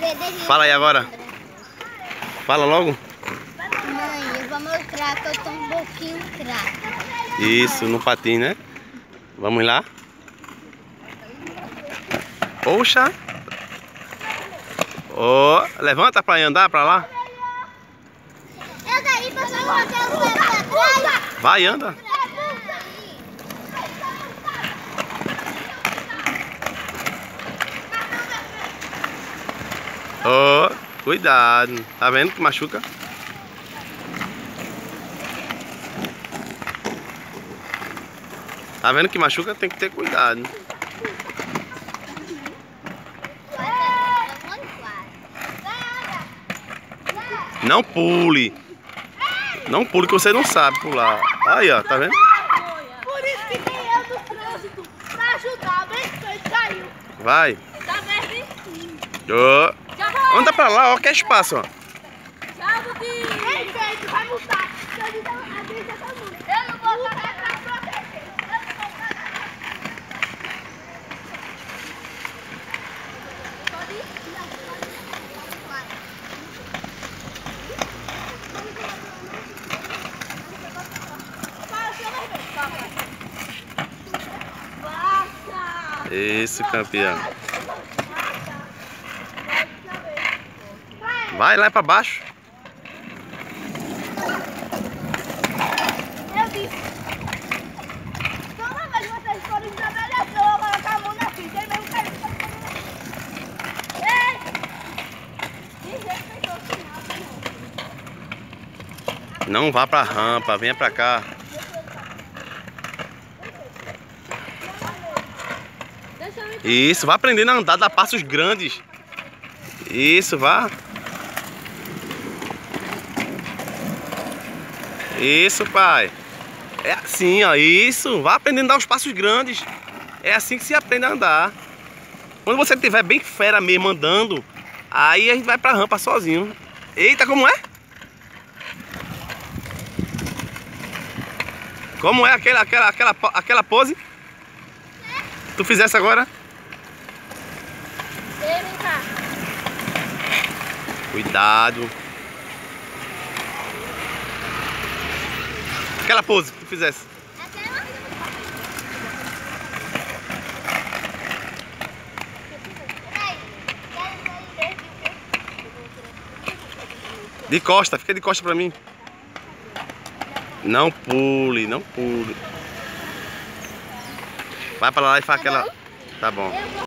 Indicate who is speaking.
Speaker 1: Fala aí agora. Fala logo.
Speaker 2: Mãe, eu vou mostrar que eu tô um pouquinho craque.
Speaker 1: Isso, no patins, né? Vamos lá. Poxa. Ó, levanta pra andar pra lá.
Speaker 2: Eu daí pra só botar o pé pra trás.
Speaker 1: Vai, anda. Ó, cuidado. Tá vendo que machuca? Tá vendo que machuca? Tem que ter cuidado. Não pule. Não pule que você não sabe pular. Aí, ó, tá vendo?
Speaker 2: Por isso que tem eu no trânsito. Pra ajudar, bem feito, caiu.
Speaker 1: Vai.
Speaker 2: Tá bem.
Speaker 1: Ó. Anda pra lá, ó, que é espaço, ó.
Speaker 2: Bem feito, vai multar. Eu não vou pagar pra proteger.
Speaker 1: Isso, campeão. Vai lá pra baixo.
Speaker 2: Eu disse. Toda vez que vocês forem estabelecer, eu vou colocar a mão na fita. Ele mesmo caiu. Ei! Desrespeitou o sinal.
Speaker 1: Não vá pra rampa, venha pra cá. Isso, vá aprendendo a andar, dar passos grandes. Isso, vá. Isso, pai. É assim, ó. Isso, vá aprendendo a dar os passos grandes. É assim que se aprende a andar. Quando você estiver bem fera mesmo andando, aí a gente vai pra rampa sozinho. Eita, como é? Como é aquela pose? Tu fizesse agora?
Speaker 2: Vem cá.
Speaker 1: Cuidado. Aquela pose que tu fizesse. De costa, fica de costa pra mim. Não pule, não pule. Vai pra lá e faz aquela... Tá bom.